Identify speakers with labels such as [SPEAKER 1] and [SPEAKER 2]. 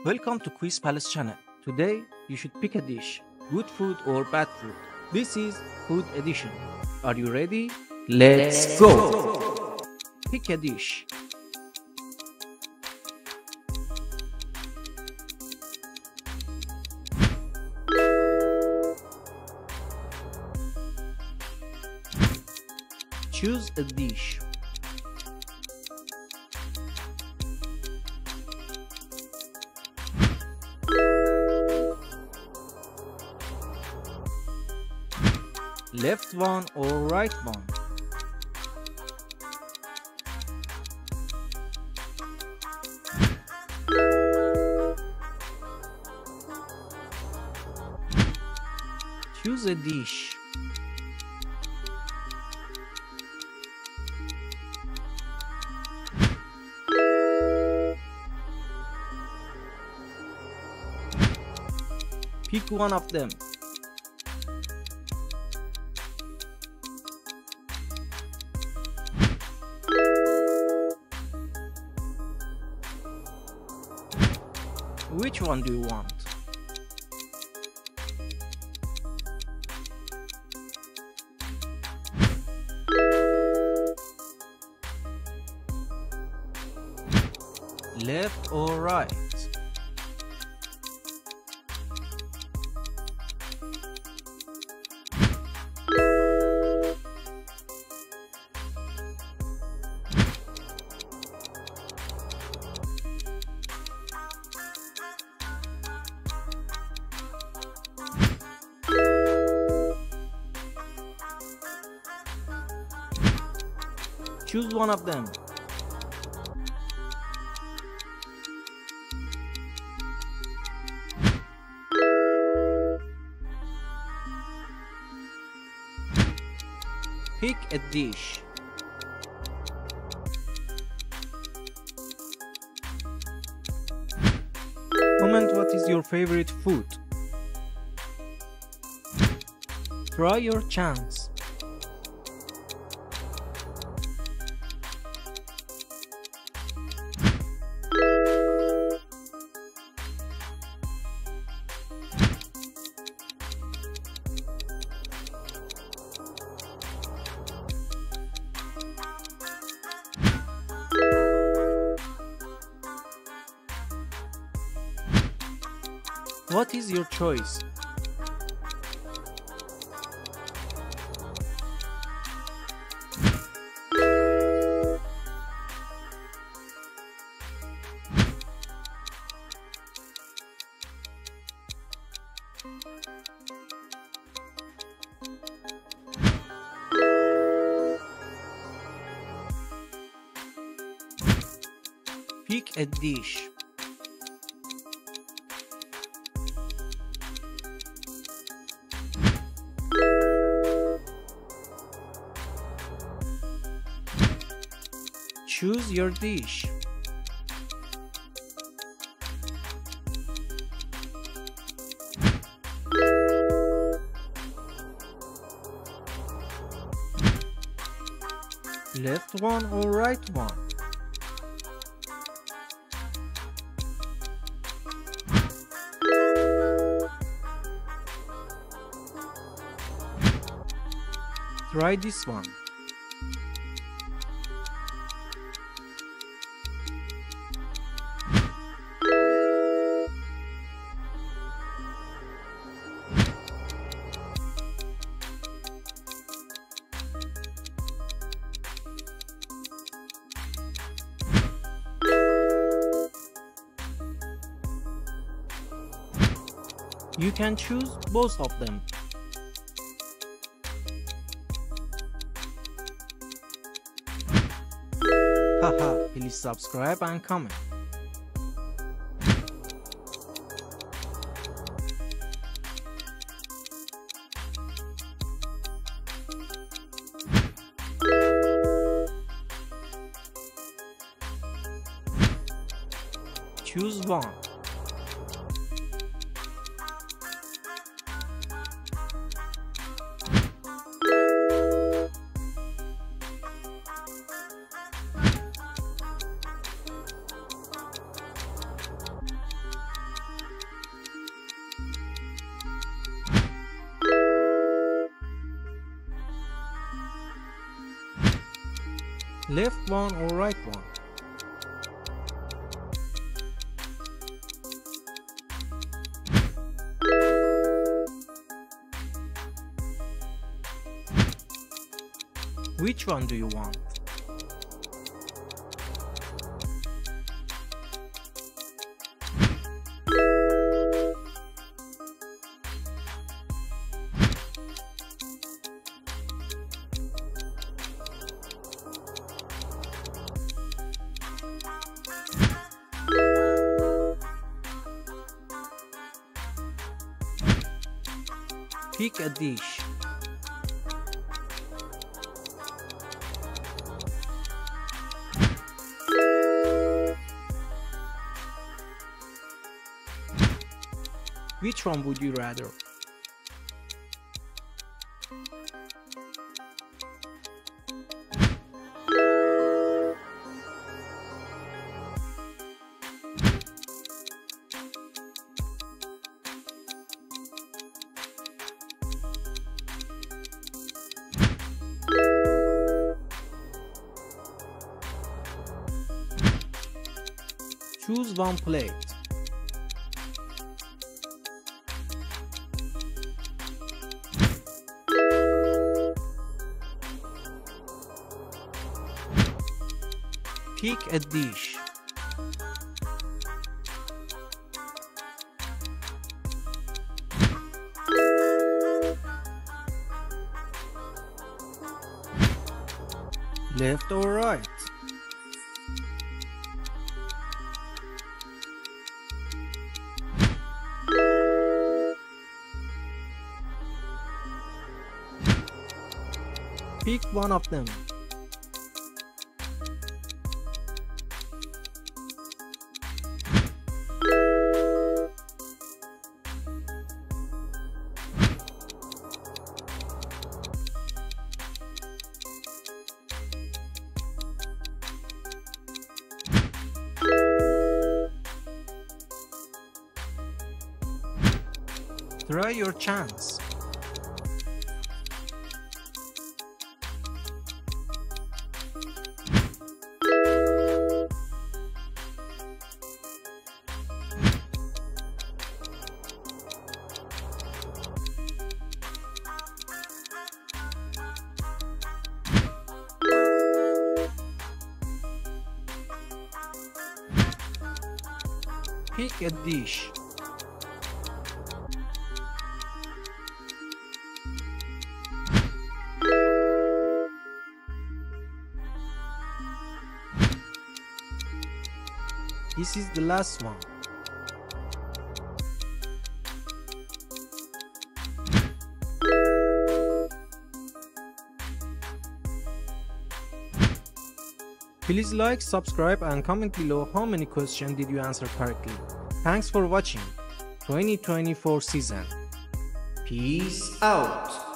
[SPEAKER 1] Welcome to Quiz Palace channel. Today you should pick a dish, good food or bad food. This is food edition. Are you ready? Let's go! Pick a dish. Choose a dish. Left one or right one? Choose a dish. Pick one of them. Which one do you want? Left or right? Choose one of them. Pick a dish. Comment what is your favorite food. Try your chance. What is your choice? Pick a dish. Choose your dish. Left one or right one? Try this one. You can choose both of them. Haha, please subscribe and comment. Choose one. Left one or right one? Which one do you want? Pick a dish. Which one would you rather? Choose one plate. Pick a dish. Left or right? Pick one of them. Try your chance. Pick a dish. This is the last one. Please like, subscribe and comment below how many questions did you answer correctly. Thanks for watching 2024 season. Peace out.